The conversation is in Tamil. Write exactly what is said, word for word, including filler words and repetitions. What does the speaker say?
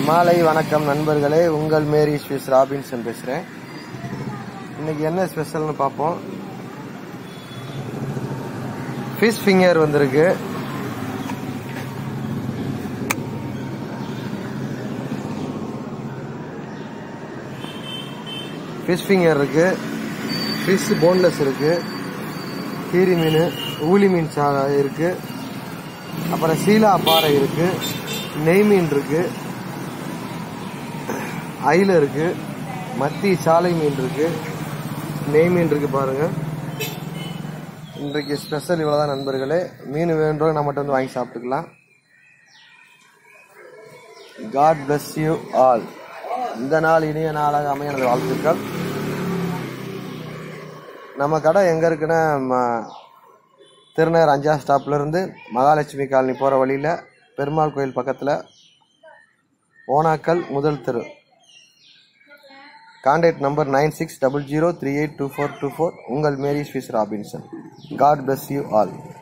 மாலை வணக்கம் நண்பர்களே, உங்கள் மேரி ஸ்விஸ் ராபின்சன் பேசுகிறேன். இன்னைக்கு என்ன ஸ்பெஷல்னு பார்ப்போம். ஃபிஷ் ஃபிங்கர் வந்திருக்கு. ஃபிஷ் ஃபிங்கர் இருக்கு, ஃபிஷ் போன்லெஸ் இருக்கு, கீரி மீன், ஊலி மீன் இருக்கு, அப்புறம் சீலா பாறை இருக்கு, நெய் மீன் இருக்கு, அயில இருக்கு, மத்தி சாலை மீன் இருக்கு, நெய் மீன் இருக்கு. பாருங்க, இன்றைக்கு ஸ்பெஷல் இவ்வளவுதான் நண்பர்களே. மீன் வேணுன்றவங்க நம்மகிட்ட வந்து வாங்கி சாப்பிட்டுக்கலாம். God bless you all. இந்த நாள் இனிய நாளாக அமைய எனது வாழ்த்துக்கள். நம்ம கடை எங்க இருக்குன்னா, திருநகர் அஞ்சா ஸ்டாப்ல இருந்து மகாலட்சுமி காலனி போற வழியில பெருமாள் கோயில் பக்கத்துல ஓனாக்கல் முதல் தெரு. Contact number nine six double zero three eight two four two four. உங்கள் Mary Swiss Robinson. God bless you all.